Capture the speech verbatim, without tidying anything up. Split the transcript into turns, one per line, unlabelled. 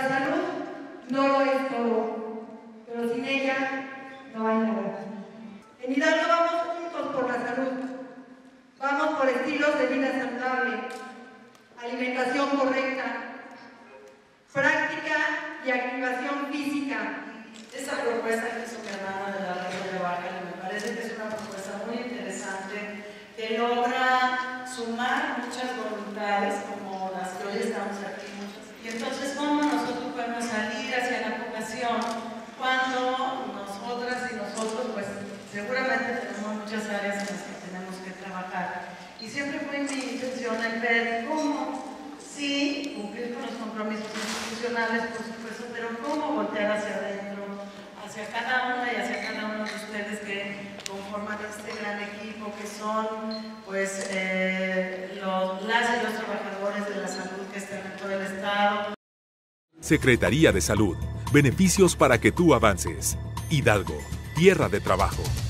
la salud no lo es todo, pero sin ella no hay nada. En Hidalgo vamos juntos por la salud. Vamos por estilos de vida saludable, alimentación correcta, práctica y activación física.
Esta propuesta que hizo mi hermana de la Red de Baja me parece que es una propuesta muy interesante que logra sumar muchas voluntades como las que hoy estamos aquí. Y entonces, ¿cómo nosotros podemos salir hacia la vocación cuando nosotras y nosotros, pues seguramente tenemos muchas áreas en las que tenemos que trabajar? Y siempre fue mi intención el ver cómo, sí, cumplir con los compromisos institucionales, por supuesto, pero cómo voltear hacia adentro, hacia cada una y hacia cada uno de ustedes que conforman este gran equipo, que son pues eh, los, las y los trabajadores de la salud que están en todo el estado.
Secretaría de Salud. Beneficios para que tú avances. Hidalgo, tierra de trabajo.